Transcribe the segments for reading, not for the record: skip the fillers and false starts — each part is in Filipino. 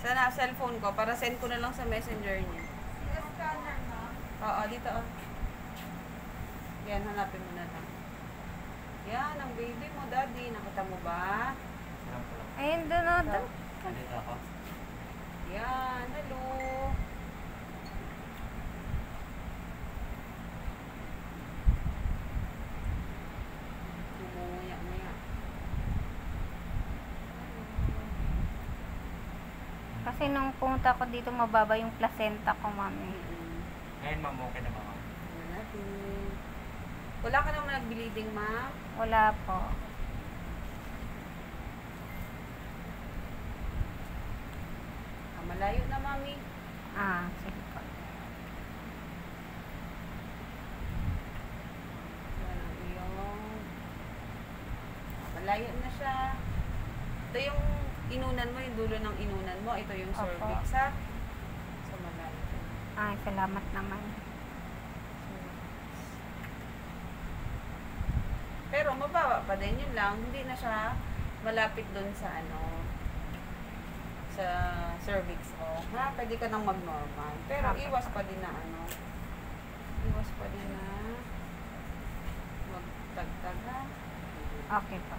Sana cellphone ko para send ko na lang sa messenger niya. Scanner na? Oo, dito oh. Yan, hanapin mo na lang. Yan, ang baby mo, daddy. Nakita mo ba? Ayun, doon o. Doon. Nandito ako. Yan, hello. Umuya-muya. Kasi nung pumunta ko dito, mababa yung placenta ko, mami. Ngayon, ma'am, okay na ma'am. Yan natin. Wala ka naman nag-bleeding, ma'am? Wala po. Malayo na, mami. Sige po. Yan ang iyong... Malayo na siya. Ito yung inunan mo, yung dulo ng inunan mo. Ito yung Opo. cervix, ha? So, malayo. Salamat naman. Pero mababa pa din, yun lang. Hindi na siya malapit dun sa sa cervix mo. Pwede ka nang mag-normal. Pero Okay. iwas pa din na iwas pa din na magtagtag, ha? Okay po.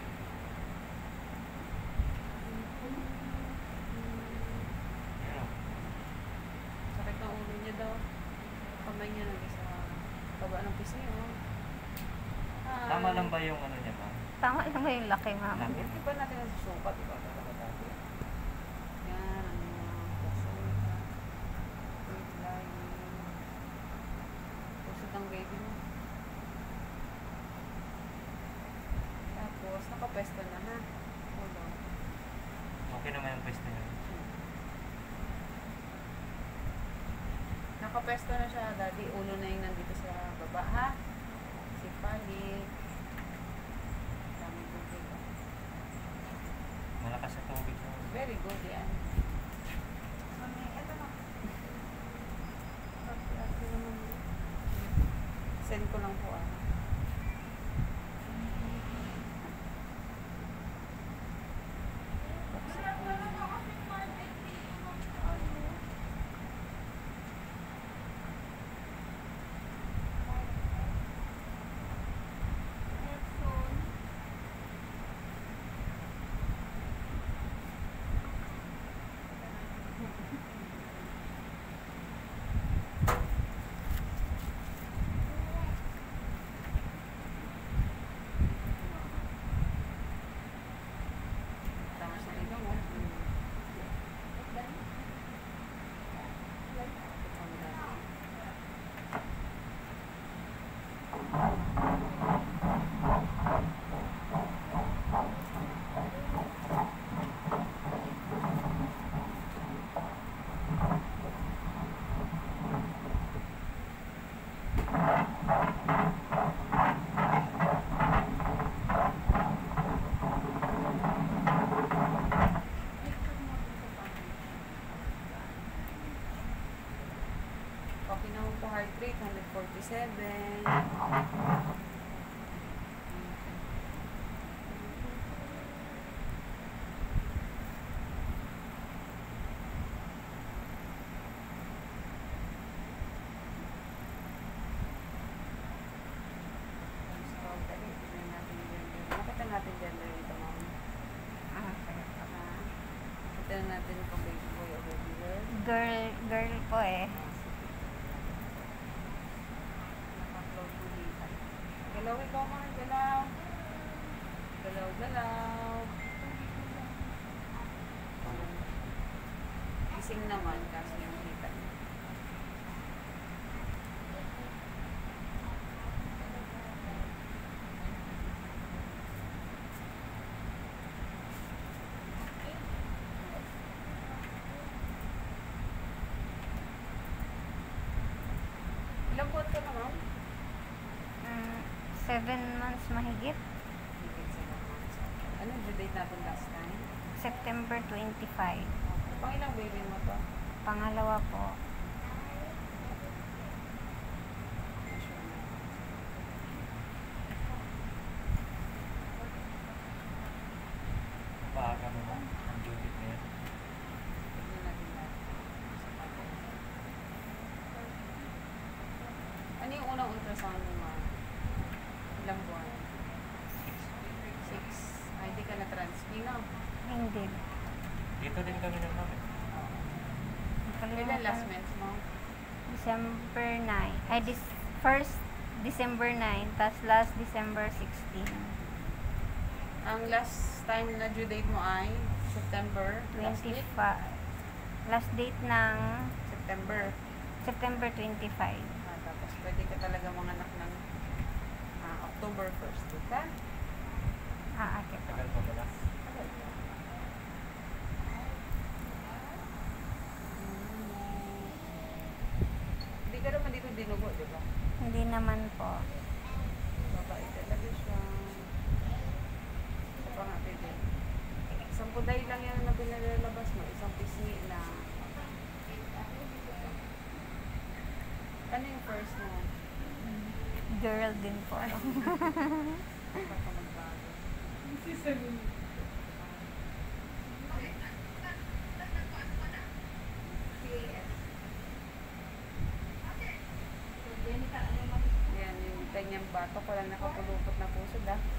Sakit ng ulo niya daw. Kamay niya nag-isa. Baba ng pisngi, oh. Tama lang ba yung ano niya, ma'am? Tama lang ba yung laki, mami? Laki. Di ba natin nasusukat? Di ba talaga dati? Yan, ang mga pusita. Wait, lying. Pusit ang baby mo. Tapos, nakapesto na, ha? Hold on. Okay naman yung pwesto niya. Nakapesto na siya, daddy. Ulo na yung nandito sa baba, ha? Sipali. Dami tubig, ha? Malakas sa tubig mo. Very good, yan. Mami, eto na. Send ko lang po, ah. Tapos na ito mo. Okay naman po, heart rate, 147. Makita natin gender dito, ma'am. Sige po. Makita natin kung baby boy o baby girl. Girl po eh. Naka-upload po dito. Galaw ikaw, mga galaw. Galaw. Gising naman kasi yung kita niya. Ilang buwan ka na, ma'am? 7 months mahigit. Ano due date natin last time? September 25. Pang ilang baby mo to? Pangalawa po. Paaga mo, ma'am. Ang duty na yan. Hindi. Dito din kami ng mami. Kailan last mens mo? December 9. Ay, first December 9, tas last December 16. Ang last time na due date mo ay September. Last 25. date? Last date ng September. September 25. Tapos pwede ka talaga manganak ng October 1st. Diba? Okay po. Tagal pa pala. Hindi ka naman dito dinugo, di ba? Hindi naman po. Babae talaga siya. Sa pangati din. Isang puday lang yan na pinalalabas mo. Isang pisngi lang. Ano yung first mo? Girl din po. Baka magbago. Yan, yung kanyang batok. Walang nakapulupot na puso, ah.